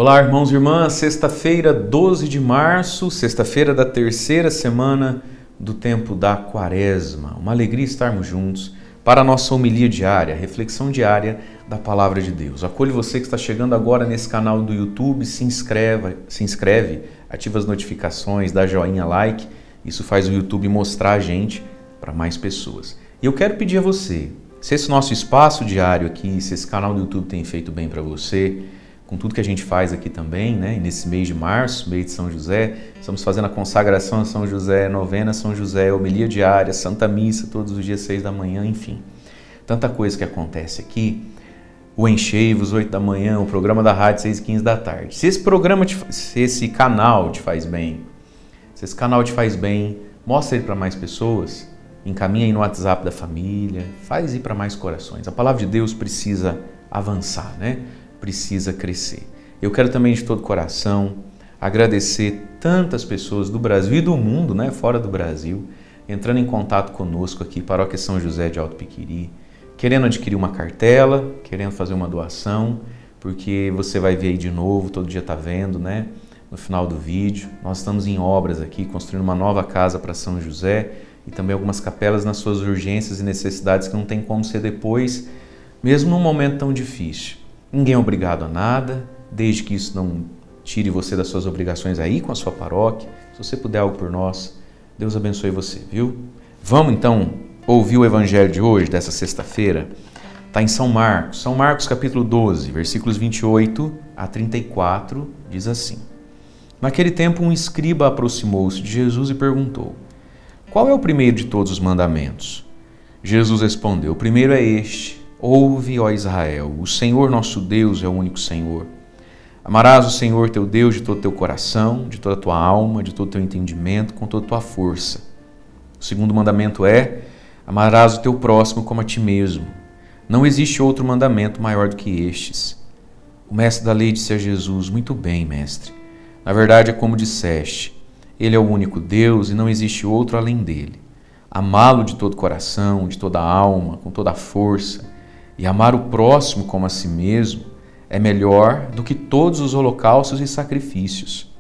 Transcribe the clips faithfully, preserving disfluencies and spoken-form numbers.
Olá, irmãos e irmãs, sexta-feira, doze de março, sexta-feira da terceira semana do tempo da Quaresma. Uma alegria estarmos juntos para a nossa homilia diária, reflexão diária da Palavra de Deus. Acolho você que está chegando agora nesse canal do YouTube, se inscreva, se inscreve, ativa as notificações, dá joinha, like, isso faz o YouTube mostrar a gente para mais pessoas. E eu quero pedir a você, se esse nosso espaço diário aqui, se esse canal do YouTube tem feito bem para você, com tudo que a gente faz aqui também, né? E nesse mês de março, mês de São José, estamos fazendo a consagração a São José, novena São José, homilia diária, Santa Missa, todos os dias, seis da manhã, enfim. Tanta coisa que acontece aqui. O Enchei-vos, oito da manhã, o programa da rádio, seis e quinze da tarde. Se esse programa, te, se esse canal te faz bem, se esse canal te faz bem, mostra ele para mais pessoas, encaminha aí no WhatsApp da família, faz ir para mais corações. A palavra de Deus precisa avançar, né? Precisa crescer. Eu quero também de todo coração agradecer tantas pessoas do Brasil e do mundo, né, fora do Brasil, entrando em contato conosco aqui, Paróquia São José de Alto Piquiri, querendo adquirir uma cartela, querendo fazer uma doação, porque você vai ver aí de novo, todo dia tá vendo, né, no final do vídeo. Nós estamos em obras aqui, construindo uma nova casa para São José e também algumas capelas nas suas urgências e necessidades que não tem como ser depois, mesmo num momento tão difícil. Ninguém é obrigado a nada, desde que isso não tire você das suas obrigações aí com a sua paróquia. Se você puder algo por nós, Deus abençoe você, viu? Vamos então ouvir o evangelho de hoje, dessa sexta-feira. Está em São Marcos, São Marcos capítulo doze, versículos vinte e oito a trinta e quatro, diz assim. Naquele tempo um escriba aproximou-se de Jesus e perguntou: qual é o primeiro de todos os mandamentos? Jesus respondeu: o primeiro é este: ouve, ó Israel, o Senhor nosso Deus é o único Senhor. Amarás o Senhor teu Deus de todo o teu coração, de toda a tua alma, de todo o teu entendimento, com toda a tua força. O segundo mandamento é: amarás o teu próximo como a ti mesmo. Não existe outro mandamento maior do que estes. O mestre da lei disse a Jesus: muito bem, mestre. Na verdade é como disseste, ele é o único Deus e não existe outro além dele. Amá-lo de todo o coração, de toda a alma, com toda a força, e amar o próximo como a si mesmo é melhor do que todos os holocaustos e sacrifícios.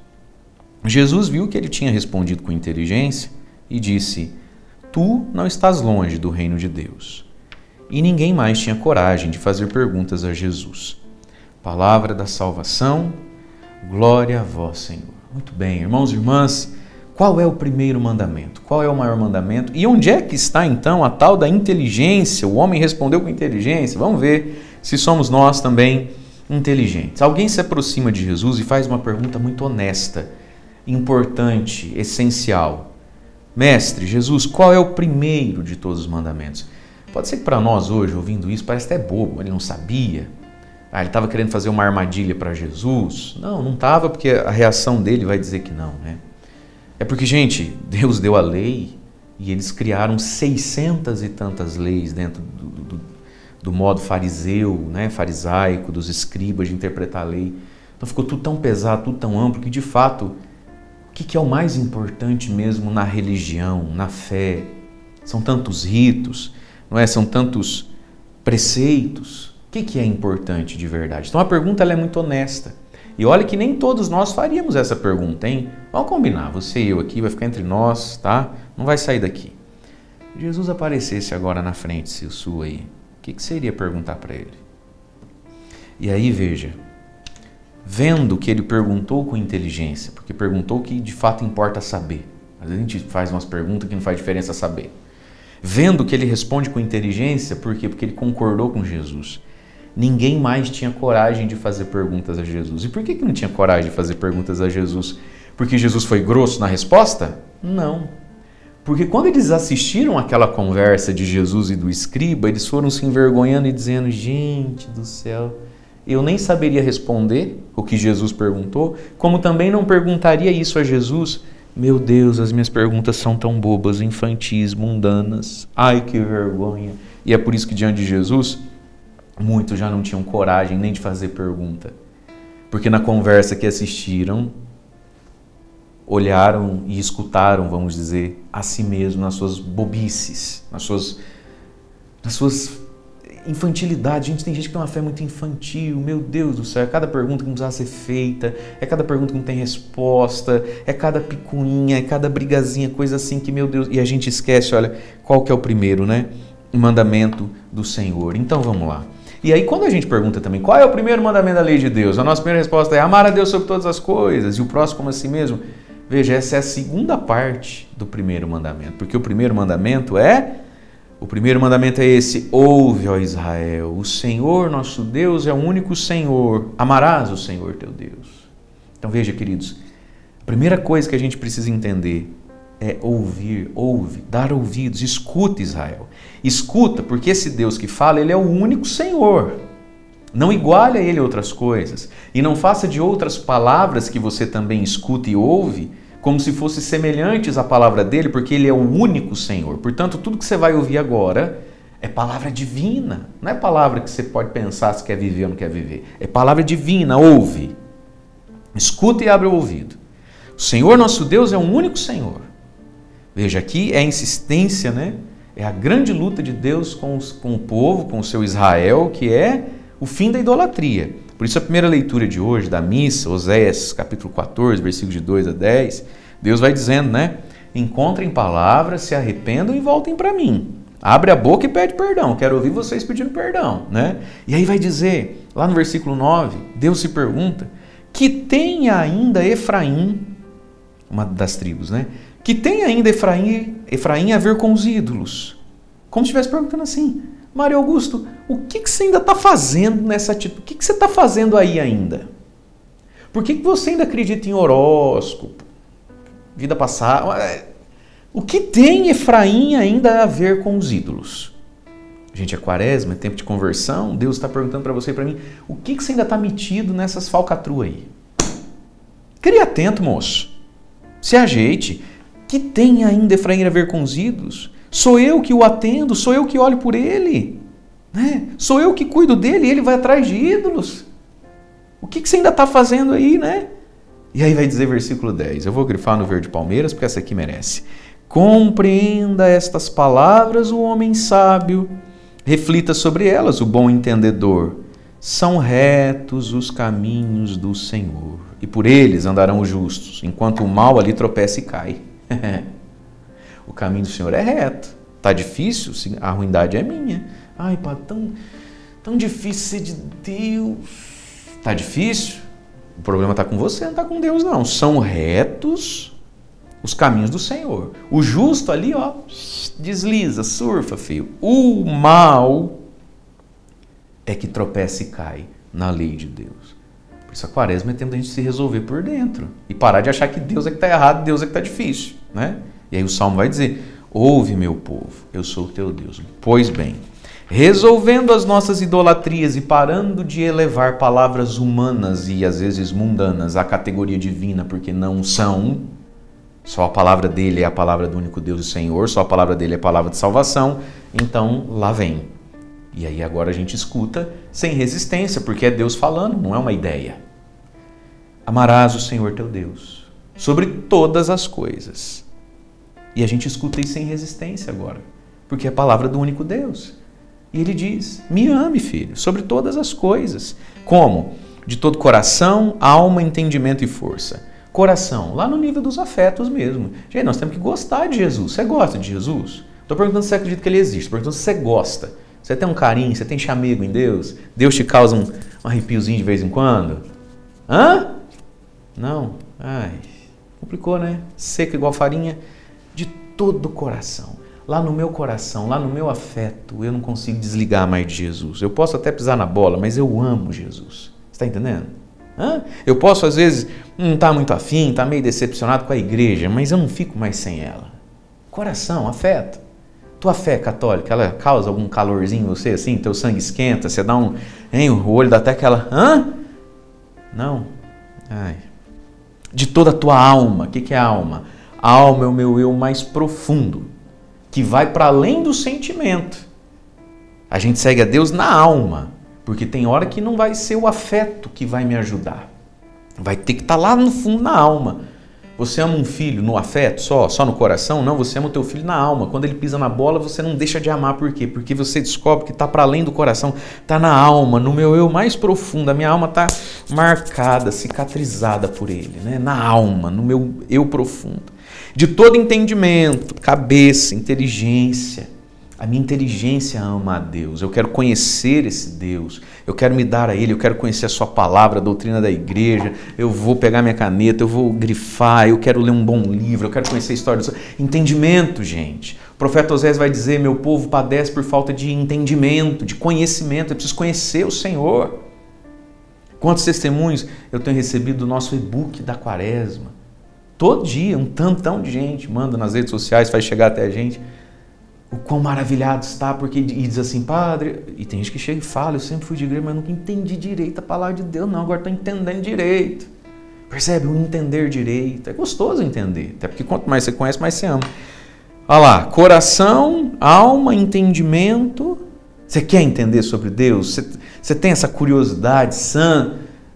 Jesus viu que ele tinha respondido com inteligência e disse: tu não estás longe do reino de Deus. E ninguém mais tinha coragem de fazer perguntas a Jesus. Palavra da salvação, glória a vós, Senhor. Muito bem, irmãos e irmãs, qual é o primeiro mandamento? Qual é o maior mandamento? E onde é que está então a tal da inteligência? O homem respondeu com inteligência. Vamos ver se somos nós também inteligentes. Alguém se aproxima de Jesus e faz uma pergunta muito honesta, importante, essencial. Mestre, Jesus, qual é o primeiro de todos os mandamentos? Pode ser que para nós hoje, ouvindo isso, parece até bobo, ele não sabia. Ah, ele estava querendo fazer uma armadilha para Jesus? Não, não estava, porque a reação dele vai dizer que não, né? É porque, gente, Deus deu a lei e eles criaram seiscentas e tantas leis dentro do, do, do modo fariseu, né, farisaico, dos escribas de interpretar a lei. Então ficou tudo tão pesado, tudo tão amplo, que de fato, o que, que é o mais importante mesmo na religião, na fé? São tantos ritos, não é? São tantos preceitos. O que, que é importante de verdade? Então a pergunta ela é muito honesta. E olha que nem todos nós faríamos essa pergunta, hein? Vamos combinar, você e eu aqui, vai ficar entre nós, tá? Não vai sair daqui. Se Jesus aparecesse agora na frente, se sua aí, o que, que seria perguntar para ele? E aí, veja, vendo que ele perguntou com inteligência, porque perguntou o que de fato importa saber. Às vezes a gente faz umas perguntas que não faz diferença saber. Vendo que ele responde com inteligência, por quê? Porque ele concordou com Jesus. Ninguém mais tinha coragem de fazer perguntas a Jesus. E por que que não tinha coragem de fazer perguntas a Jesus? Porque Jesus foi grosso na resposta? Não. Porque quando eles assistiram aquela conversa de Jesus e do escriba, eles foram se envergonhando e dizendo: gente do céu, eu nem saberia responder o que Jesus perguntou, como também não perguntaria isso a Jesus. Meu Deus, as minhas perguntas são tão bobas, infantis, mundanas. Ai, que vergonha. E é por isso que diante de Jesus, muitos já não tinham coragem nem de fazer pergunta. Porque na conversa que assistiram, olharam e escutaram, vamos dizer, a si mesmo nas suas bobices, nas suas, nas suas infantilidade. Gente, tem gente que tem uma fé muito infantil, meu Deus do céu, é cada pergunta que não precisa ser feita, é cada pergunta que não tem resposta, é cada picuinha, é cada brigazinha, coisa assim que, meu Deus, e a gente esquece, olha, qual que é o primeiro, né? O mandamento do Senhor. Então vamos lá. E aí quando a gente pergunta também, qual é o primeiro mandamento da lei de Deus? A nossa primeira resposta é amar a Deus sobre todas as coisas, e o próximo como assim mesmo? Veja, essa é a segunda parte do primeiro mandamento, porque o primeiro mandamento é... O primeiro mandamento é esse: ouve, ó Israel, o Senhor nosso Deus é o único Senhor, amarás o Senhor teu Deus. Então veja, queridos, a primeira coisa que a gente precisa entender é ouvir, ouve, dar ouvidos, escuta, Israel. Escuta, porque esse Deus que fala, ele é o único Senhor. Não iguale a ele outras coisas, e não faça de outras palavras que você também escuta e ouve, como se fossem semelhantes à palavra dele, porque ele é o único Senhor. Portanto, tudo que você vai ouvir agora é palavra divina. Não é palavra que você pode pensar se quer viver ou não quer viver. É palavra divina, ouve. Escuta e abre o ouvido. O Senhor nosso Deus é o único Senhor. Veja, aqui é a insistência, né? É a grande luta de Deus com, os, com o povo, com o seu Israel, que é o fim da idolatria. Por isso a primeira leitura de hoje da missa, Oséias capítulo quatorze, versículos de dois a dez, Deus vai dizendo, né? Encontrem palavras, se arrependam e voltem para mim. Abre a boca e pede perdão. Quero ouvir vocês pedindo perdão, né? E aí vai dizer, lá no versículo nove, Deus se pergunta, que tem ainda Efraim, uma das tribos, né? Que tem ainda Efraim, Efraim a ver com os ídolos. Como se estivesse perguntando assim, Mário Augusto, o que, que você ainda está fazendo nessa atitude? O que, que você está fazendo aí ainda? Por que, que você ainda acredita em horóscopo? Vida passada? O que tem Efraim ainda a ver com os ídolos? Gente, é quaresma, é tempo de conversão. Deus está perguntando para você e para mim, o que, que você ainda está metido nessas falcatruas aí? Crie atento, moço. Se ajeite. Que tem ainda Efraim a ver com os ídolos? Sou eu que o atendo, sou eu que olho por ele, né? Sou eu que cuido dele e ele vai atrás de ídolos. O que, que você ainda está fazendo aí, né? E aí vai dizer versículo dez, eu vou grifar no verde palmeiras porque essa aqui merece. Compreenda estas palavras o homem sábio, reflita sobre elas o bom entendedor. São retos os caminhos do Senhor, e por eles andarão os justos, enquanto o mal ali tropeça e cai. O caminho do Senhor é reto. Tá difícil? A ruindade é minha. Ai, pá, tão, tão difícil ser de Deus. Tá difícil? O problema tá com você, não tá com Deus, não. São retos os caminhos do Senhor. O justo ali, ó, desliza, surfa, filho. O mal é que tropeça e cai na lei de Deus. Por isso a quaresma é tempo da gente se resolver por dentro e parar de achar que Deus é que está errado, Deus é que está difícil, né? E aí o Salmo vai dizer, ouve meu povo, eu sou o teu Deus. Pois bem, resolvendo as nossas idolatrias e parando de elevar palavras humanas e às vezes mundanas à categoria divina, porque não são, só a palavra dele é a palavra do único Deus e Senhor, só a palavra dele é a palavra de salvação, então lá vem. E aí agora a gente escuta sem resistência, porque é Deus falando, não é uma ideia. Amarás o Senhor teu Deus sobre todas as coisas. E a gente escuta isso sem resistência agora, porque é a palavra do único Deus. E ele diz, me ame, filho, sobre todas as coisas. Como? De todo coração, alma, entendimento e força. Coração, lá no nível dos afetos mesmo. Gente, nós temos que gostar de Jesus. Você gosta de Jesus? Estou perguntando se você acredita que ele existe, estou perguntando se você gosta. Você tem um carinho, você tem chamego em Deus? Deus te causa um, um arrepiozinho de vez em quando? Hã? Não? Ai, complicou, né? Seco igual farinha. De todo o coração. Lá no meu coração, lá no meu afeto, eu não consigo desligar mais de Jesus. Eu posso até pisar na bola, mas eu amo Jesus. Você está entendendo? Hã? Eu posso, às vezes, não estar muito afim, estar meio decepcionado com a igreja, mas eu não fico mais sem ela. Coração, afeto. Tua fé católica, ela causa algum calorzinho em você, assim? Teu sangue esquenta, você dá um... Hein, o olho dá até aquela... Hã? Não. Ai. De toda a tua alma. O que, que é alma? A alma é o meu eu mais profundo, que vai para além do sentimento. A gente segue a Deus na alma, porque tem hora que não vai ser o afeto que vai me ajudar. Vai ter que estar lá no fundo na alma. Você ama um filho no afeto só, só no coração? Não, você ama o teu filho na alma. Quando ele pisa na bola, você não deixa de amar. Por quê? Porque você descobre que está para além do coração, está na alma, no meu eu mais profundo. A minha alma está marcada, cicatrizada por ele, né? Na alma, no meu eu profundo. De todo entendimento, cabeça, inteligência. A minha inteligência ama a Deus, eu quero conhecer esse Deus, eu quero me dar a Ele, eu quero conhecer a sua palavra, a doutrina da igreja, eu vou pegar minha caneta, eu vou grifar, eu quero ler um bom livro, eu quero conhecer a história do Senhor. Entendimento, gente. O profeta Osés vai dizer, meu povo padece por falta de entendimento, de conhecimento, eu preciso conhecer o Senhor. Quantos testemunhos eu tenho recebido do nosso e-book da Quaresma? Todo dia, um tantão de gente manda nas redes sociais, faz chegar até a gente. O quão maravilhado está, porque e diz assim, padre, e tem gente que chega e fala, eu sempre fui de igreja, mas nunca entendi direito a palavra de Deus, não, agora estou entendendo direito. Percebe? O entender direito, é gostoso entender, até porque quanto mais você conhece, mais você ama. Olha lá, coração, alma, entendimento, você quer entender sobre Deus? Você, você tem essa curiosidade sã?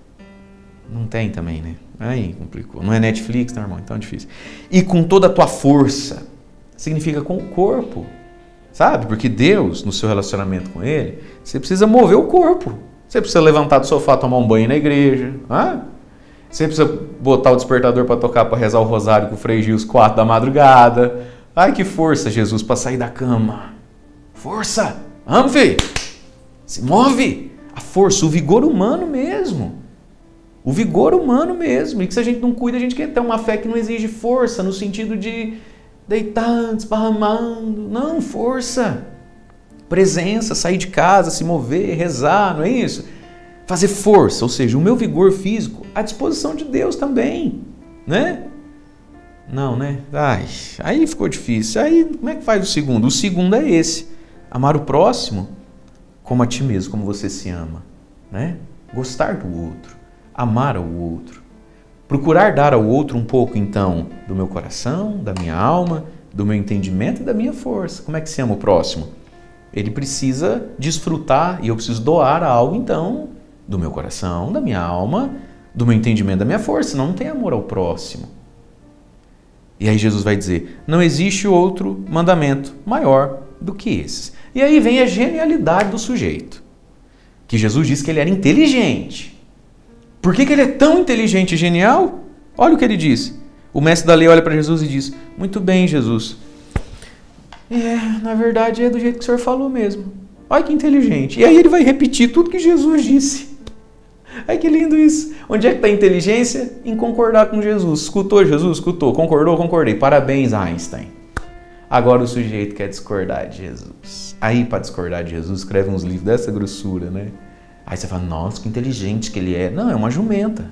Não tem também, né? Aí complicou, não é Netflix, não, irmão, então é difícil. E com toda a tua força, significa com o corpo. Sabe? Porque Deus, no seu relacionamento com Ele, você precisa mover o corpo. Você precisa levantar do sofá, tomar um banho na igreja. Ah? Você precisa botar o despertador para tocar, para rezar o rosário com o Frei Gil às quatro da madrugada. Ai, que força, Jesus, para sair da cama. Força! Vamos, filho! Se move! A força, o vigor humano mesmo. O vigor humano mesmo. E que se a gente não cuida, a gente quer ter uma fé que não exige força, no sentido de deitar, esparramando. Não, força. Presença, sair de casa, se mover, rezar, não é isso? Fazer força, ou seja, o meu vigor físico à disposição de Deus também, né? Não, né? Ai, aí ficou difícil. Aí, como é que faz o segundo? O segundo é esse. Amar o próximo como a ti mesmo, como você se ama, né? Gostar do outro, amar ao outro. Procurar dar ao outro um pouco, então, do meu coração, da minha alma, do meu entendimento e da minha força. Como é que se ama o próximo? Ele precisa desfrutar e eu preciso doar algo, então, do meu coração, da minha alma, do meu entendimento, da minha força. Senão não tem amor ao próximo. E aí Jesus vai dizer, não existe outro mandamento maior do que esse. E aí vem a genialidade do sujeito. Que Jesus disse que ele era inteligente. Por que que ele é tão inteligente e genial? Olha o que ele disse. O mestre da lei olha para Jesus e diz, muito bem, Jesus. É, na verdade é do jeito que o senhor falou mesmo. Olha que inteligente. E aí ele vai repetir tudo que Jesus disse. Ai, que lindo isso. Onde é que está a inteligência? Em concordar com Jesus. Escutou Jesus? Escutou. Concordou? Concordei. Parabéns, Einstein. Agora o sujeito quer discordar de Jesus. Aí, para discordar de Jesus, escreve uns livros dessa grossura, né? Aí você fala, nossa, que inteligente que ele é. Não, é uma jumenta.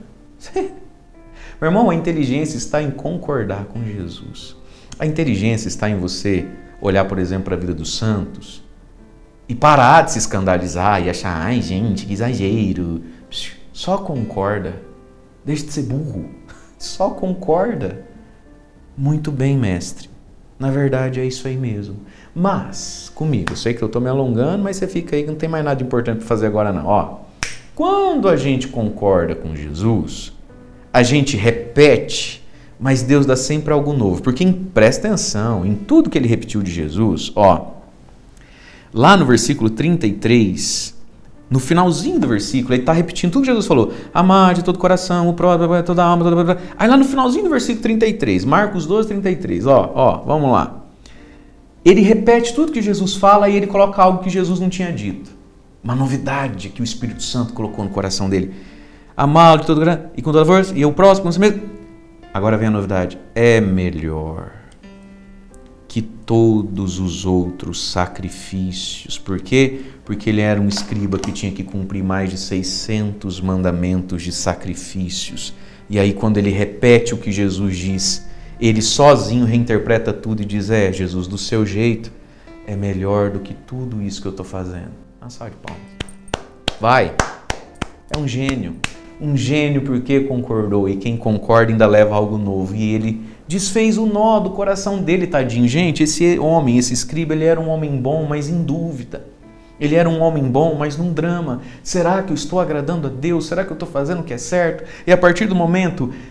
Meu irmão, a inteligência está em concordar com Jesus. A inteligência está em você olhar, por exemplo, para a vida dos santos e parar de se escandalizar e achar, ai, gente, que exagero. Só concorda. Deixa de ser burro. Só concorda. Muito bem, mestre. Na verdade, é isso aí mesmo. Mas, comigo, eu sei que eu estou me alongando, mas você fica aí que não tem mais nada de importante para fazer agora não. Ó, quando a gente concorda com Jesus, a gente repete, mas Deus dá sempre algo novo. Porque, presta atenção, em tudo que ele repetiu de Jesus, ó, lá no versículo trinta e três, no finalzinho do versículo, ele está repetindo tudo que Jesus falou. Amar de todo o coração, o próprio, toda a alma, toda a... Aí lá no finalzinho do versículo trinta e três, Marcos doze, trinta e três, ó, ó, vamos lá. Ele repete tudo que Jesus fala e ele coloca algo que Jesus não tinha dito. Uma novidade que o Espírito Santo colocou no coração dele. Amá-lo de todo e com toda a força, e o próximo com você mesmo. Agora vem a novidade. É melhor que todos os outros sacrifícios. Por quê? Porque ele era um escriba que tinha que cumprir mais de seiscentos mandamentos de sacrifícios. E aí quando ele repete o que Jesus diz, ele sozinho reinterpreta tudo e diz, é, Jesus, do seu jeito, é melhor do que tudo isso que eu estou fazendo. Uma salva de palmas. Vai. É um gênio. Um gênio porque concordou. E quem concorda ainda leva algo novo. E ele desfez o nó do coração dele, tadinho. Gente, esse homem, esse escriba, ele era um homem bom, mas em dúvida. Ele era um homem bom, mas num drama. Será que eu estou agradando a Deus? Será que eu estou fazendo o que é certo? E a partir do momento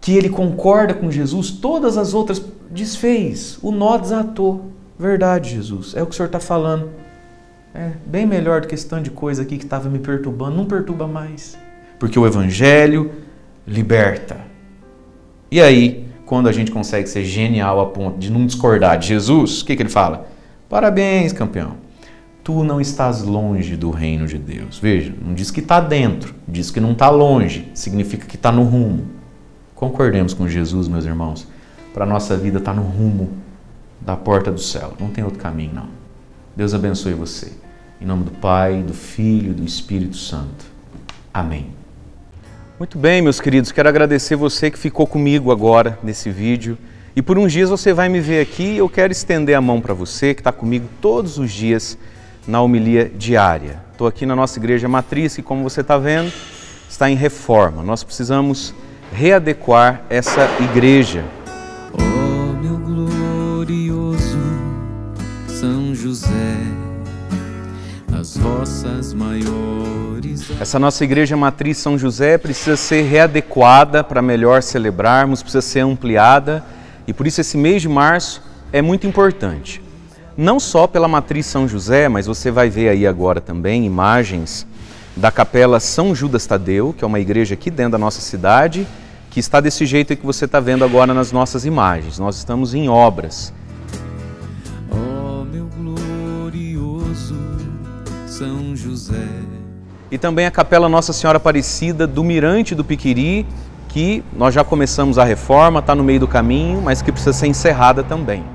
que ele concorda com Jesus, todas as outras desfez, o nó desatou. Verdade, Jesus, é o que o Senhor está falando. É bem melhor do que esse tanto de coisa aqui que estava me perturbando, não perturba mais. Porque o Evangelho liberta. E aí, quando a gente consegue ser genial a ponto de não discordar de Jesus, o que, que ele fala? Parabéns, campeão. Tu não estás longe do reino de Deus. Veja, não diz que está dentro, diz que não está longe, significa que está no rumo. Concordemos com Jesus, meus irmãos, para a nossa vida estar no rumo da porta do céu. Não tem outro caminho, não. Deus abençoe você. Em nome do Pai, do Filho e do Espírito Santo. Amém. Muito bem, meus queridos, quero agradecer você que ficou comigo agora nesse vídeo. E por uns dias você vai me ver aqui e eu quero estender a mão para você que está comigo todos os dias na homilia diária. Estou aqui na nossa igreja matriz, que como você está vendo, está em reforma. Nós precisamos readequar essa igreja. Oh, meu glorioso São José, as vossas maiores... Essa nossa igreja matriz São José precisa ser readequada para melhor celebrarmos, precisa ser ampliada e por isso esse mês de março é muito importante. Não só pela matriz São José, mas você vai ver aí agora também imagens da capela São Judas Tadeu, que é uma igreja aqui dentro da nossa cidade, que está desse jeito que você está vendo agora nas nossas imagens. Nós estamos em obras. Oh, meu glorioso São José. E também a capela Nossa Senhora Aparecida do Mirante do Piquiri, que nós já começamos a reforma, está no meio do caminho, mas que precisa ser encerrada também.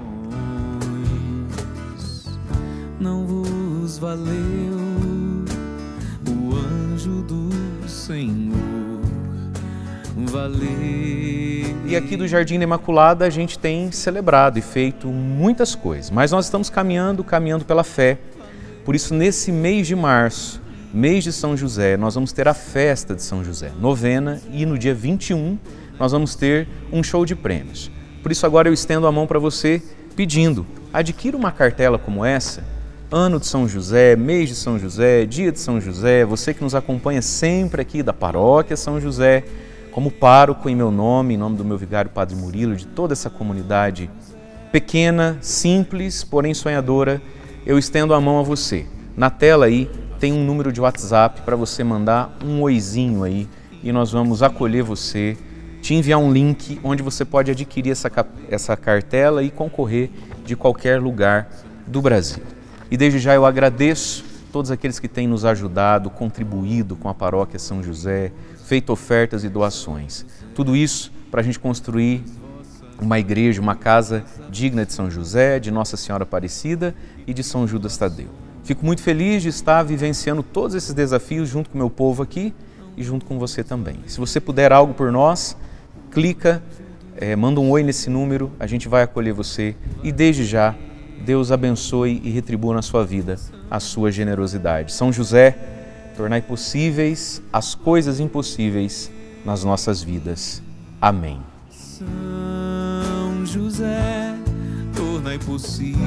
Não vos valeu o anjo do Senhor, valeu. E aqui do Jardim da Imaculada a gente tem celebrado e feito muitas coisas, mas nós estamos caminhando, caminhando pela fé. Por isso, nesse mês de março, mês de São José, nós vamos ter a festa de São José, novena, e no dia vinte e um nós vamos ter um show de prêmios. Por isso agora eu estendo a mão para você pedindo, adquira uma cartela como essa, ano de São José, mês de São José, dia de São José, você que nos acompanha sempre aqui da paróquia São José, como pároco em meu nome, em nome do meu vigário Padre Murilo, de toda essa comunidade pequena, simples, porém sonhadora, eu estendo a mão a você. Na tela aí tem um número de WhatsApp para você mandar um oizinho aí e nós vamos acolher você, te enviar um link onde você pode adquirir essa, essa cartela e concorrer de qualquer lugar do Brasil. E desde já eu agradeço todos aqueles que têm nos ajudado, contribuído com a paróquia São José, feito ofertas e doações. Tudo isso para a gente construir uma igreja, uma casa digna de São José, de Nossa Senhora Aparecida e de São Judas Tadeu. Fico muito feliz de estar vivenciando todos esses desafios junto com o meu povo aqui e junto com você também. Se você puder algo por nós, clica, é, manda um oi nesse número, a gente vai acolher você e desde já, Deus abençoe e retribua na sua vida a sua generosidade. São José, tornai possíveis as coisas impossíveis nas nossas vidas. Amém. São José, tornai possíveis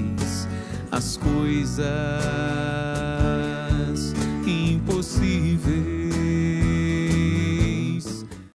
as coisas impossíveis.